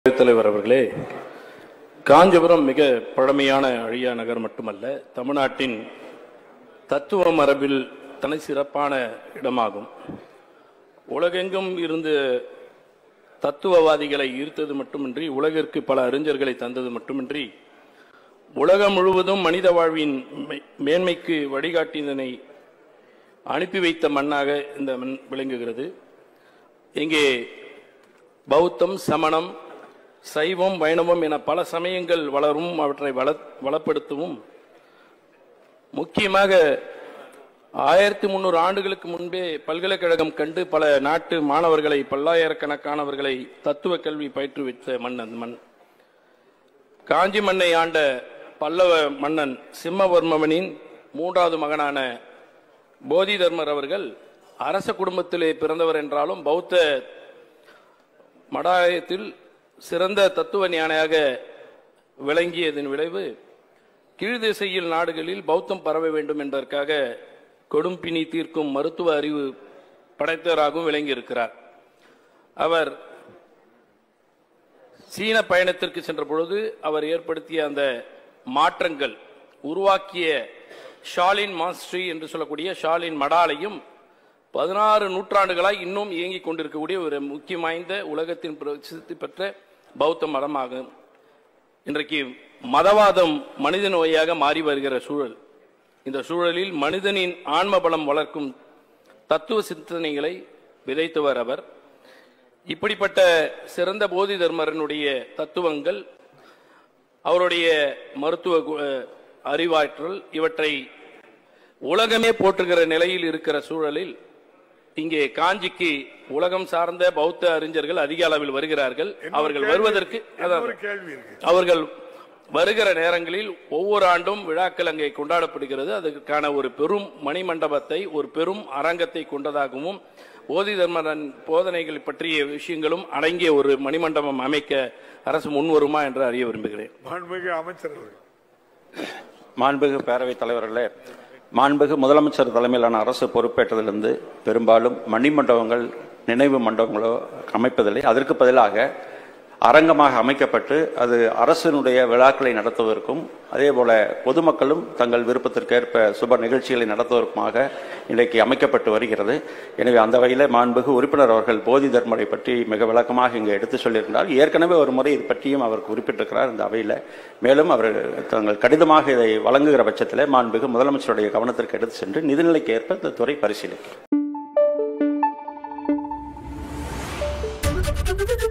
தலைவர் அவர்களே, காஞ்சிபுரம் மிக பழமையான அழியா நகர் மட்டுமல்ல, தமிழ்நாட்டின் தத்துவ மரபில் தனி சிறப்பான இடமாகும். உலகெங்கும் இருந்து தத்துவவாதிகளை ஈர்த்தது மட்டுமின்றி, உலகிற்கு பல அறிஞர்களை தந்தது மட்டுமின்றி, உலகம் முழுவதும் மனித வாழ்வின் மேன்மைக்கு வழிகாட்டியதனை அனுப்பி வைத்த மண்ணாக இந்த மண் விளங்குகிறது. இங்கே பௌத்தம், சமணம், சைவம், வைணவம் என பல சமயங்கள் வளரும், அவற்றை வளப்படுத்தவும், முக்கியமாக 1300 ஆண்டுகளுக்கு முன்பே பல்கலைக்கழகம் கண்டு பல நாட்டு மாணவர்களை, பல்லாயிரக்கணக்கானவர்களை தத்துவ கல்வி பயிற்றுவித்த மண் அந்த மண். காஞ்சி மண்ணை ஆண்ட பல்லவ மன்னன் சிம்மவர்மனின் 3வது மகனான போதி தர்மர் அவர்கள் அரச குடும்பத்திலே பிறந்தவர் என்றாலும் பௌத்த மடாயத்தில் சிறந்த தத்துவ ஞானியாக விளங்கியதன் விளைவு கீழ்திசையில் நாடுகளில் பௌத்தம் பரவ வேண்டும் என்பதற்காக கொடும்பினி தீர்க்கும் மருத்துவ அறிவு படைத்தவராகவும் விளங்கியிருக்கிறார். அவர் சீன பயணத்திற்கு சென்ற பொழுது அவர் ஏற்படுத்திய அந்த மாற்றங்கள், உருவாக்கிய ஷாலின் மாஸ்ட்ரி என்று சொல்லக்கூடிய ஷாலின் மடாலையும் 16 நூற்றாண்டுகளாய் இன்னும் இயங்கிக் கொண்டிருக்கக்கூடிய ஒரு முக்கிய வாய்ந்த உலகத்தின் பிரசித்தி பெற்ற பௌத்த மதமாகும். இன்றைக்கு மதவாதம் மனித நோயாக மாறி வருகிற சூழல். இந்த சூழலில் மனிதனின் ஆன்ம பலம் வளர்க்கும் தத்துவ சிந்தனைகளை விதைத்தவர் அவர். இப்படிப்பட்ட சிறந்த போதி தர்மரனுடைய தத்துவங்கள், அவருடைய மருத்துவ அறிவாற்றல், இவற்றை உலகமே போற்றுகிற நிலையில் இருக்கிற சூழலில் இங்கே காஞ்சிக்கு உலகம் சார்ந்த பௌத்த அறிஞர்கள் அதிக அளவில் வருகிறார்கள். அவர்கள் வருவதற்கு அவர்கள் வருகிற நேரங்களில் ஒவ்வொரு ஆண்டும் விழாக்கள் அங்கே கொண்டாடப்படுகிறது. அதற்கான ஒரு பெரும் மணிமண்டபத்தை, ஒரு பெரும் அரங்கத்தை கொண்டதாகவும், போதி தர்மரன் போதனைகள் பற்றிய விஷயங்களும் அடங்கிய ஒரு மணிமண்டபம் அமைக்க அரசு முன்வருமா என்று அறிய விரும்புகிறேன். மாண்புமிகு பேரவைத் தலைவர்களே, மாண்புமிகு முதலமைச்சர் தலைமையிலான அரசு பொறுப்பேற்றதிலிருந்து பெரும்பாலும் மணிமண்டபங்கள், நினைவு மண்டபங்களோ அமைப்பதில்லை. அதற்கு பதிலாக அரங்கமாக அமைக்கப்பட்டு அது அரசினுடைய விழாக்களை நடத்துவதற்கும், அதேபோல பொதுமக்களும் தங்கள் விருப்பத்திற்கேற்ப சுப நிகழ்ச்சிகளை நடத்துவதற்குமாக இன்றைக்கு அமைக்கப்பட்டு வருகிறது. எனவே அந்த வகையில் மாண்புமிகு உறுப்பினர் அவர்கள் போதி தர்மரை பற்றி மிக விளக்கமாக இங்கே எடுத்து சொல்லியிருந்தால், ஏற்கனவே ஒரு முறை இது பற்றியும் அவர் குறிப்பிட்டிருக்கிறார் இந்த அவையில். மேலும் அவர் தங்கள் கடிதமாக இதை வழங்குகிற பட்சத்தில் மாண்புமிகு முதலமைச்சருடைய கவனத்திற்கு எடுத்து சென்று நிதிநிலைக்கு ஏற்ப இந்த துறை பரிசீலிக்கும்.